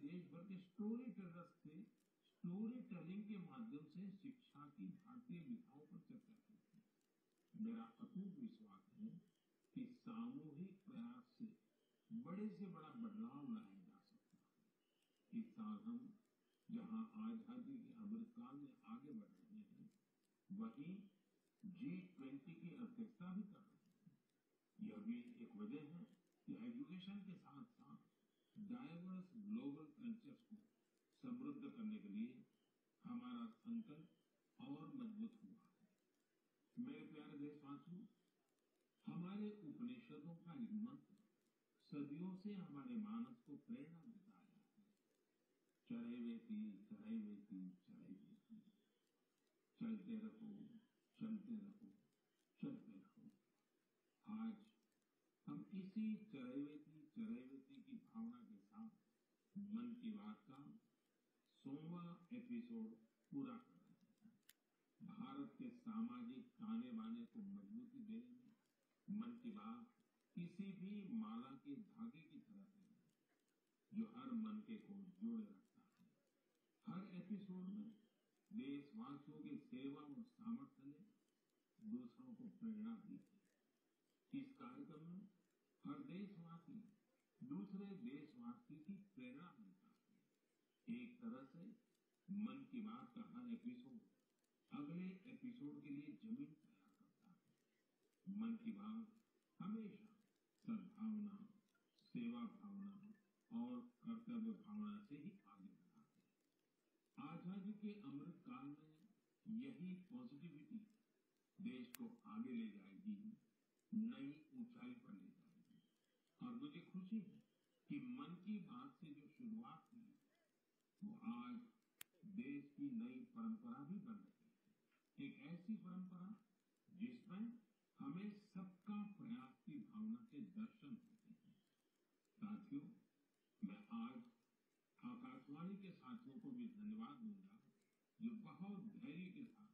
देश भर के स्टोरी टेलर्स थे, स्टोरी टेलिंग के माध्यम से शिक्षा की भारतीय विधाओं पर चर्चा की थी। मेरा अटूट विश्वास है कि सामूहिक प्रयास से बड़े से बड़ा बदलाव लाया जा सकता है। इस साल हम जहां आजादी के अमृतकाल में आगे बढ़ रहे हैं, वहीं G20 की अध्यक्षता भी कर रहे हैं। यह भी एक वजह है कि एजुकेशन के साथ साथ डाइवर्स ग्लोबल कल्चर्स को समृद्ध करने के लिए हमारा संकल्प और मजबूत हुआ है। मेरे प्यारे देशवासियों, हमारे उपनिषदों का एक मंत्र सदियों से हमारे मानस को प्रेरणा देता आया है। चरैवेति चरैवेति चरैवेति, चलते रहो चलते रहो चलते रहो। आज हम इसी चरैवेति की भावना के साथ मन की बात का 100वां एपिसोड पूरा कर रहे हैं। भारत के सामाजिक ताने बाने को मजबूती देने में मन की बात किसी भी माला के धागे की तरह है, जो हर मन के को जोड़े रखता है। हर एपिसोड में देशवासियों की सेवा और सामर्थ्य ने दूसरों को प्रेरणा दी है। इस कार्यक्रम में हर देशवासी दूसरे देशवासी की प्रेरणा मिलता है। एक तरह से मन की बात का हर एपिसोड अगले एपिसोड के लिए जमीन तैयार करता है। मन की बात हमेशा सद्भावना, सेवा भावना और कर्तव्य भावना से ही आगे बढ़ा है। आजादी के अमृत काल में यही पॉजिटिविटी देश को आगे ले जाएगी, नई ऊंचाई पर ले जाएगी। और मुझे खुशी है कि मन की बात से जो शुरुआत हुई, वो आज देश की नई परंपरा भी बन रही है। एक ऐसी परंपरा जिसमें हमें सबका प्रयास की भावना के दर्शन होते हैं। साथियों, मैं आज आकाशवाणी के साथियों को भी धन्यवाद दूंगा, जो बहुत धैर्य के साथ